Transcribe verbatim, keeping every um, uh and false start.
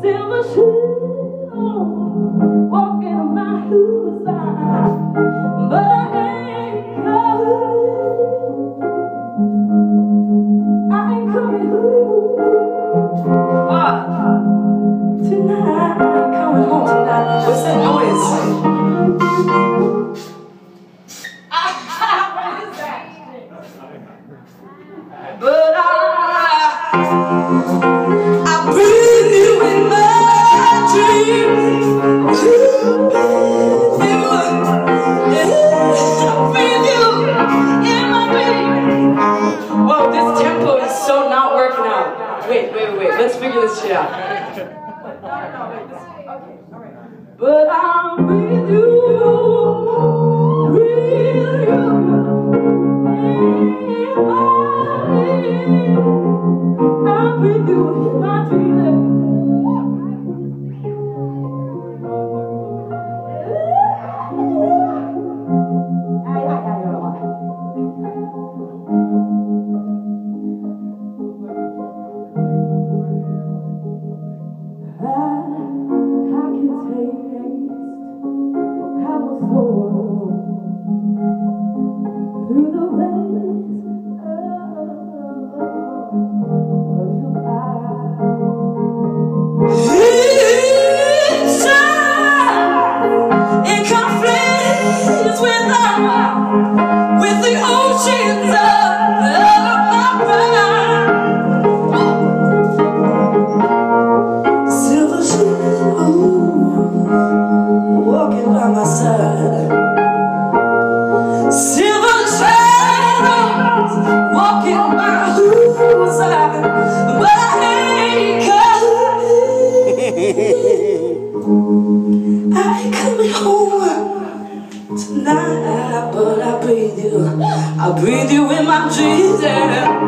silver shoes, walking on my hillside, but I ain't coming. I ain't coming home uh, tonight. I ain't coming home tonight. What's that noise? But I, I breathe you in my dreams. You breathe you, I breathe you in my dreams. Whoa, this tempo is so not working out. Wait, wait, wait, let's figure this shit out. But I'll breathe you, breathe you in my I'll breathe you in my dreams. Through the waves of your eyes, inside it conflicts with the with the oceans of my pride. Silver shoes walking by my side. Silver shadows walking by whose side, but I ain't coming. I ain't coming home tonight, but I breathe you. I breathe you in my dreams. Yeah.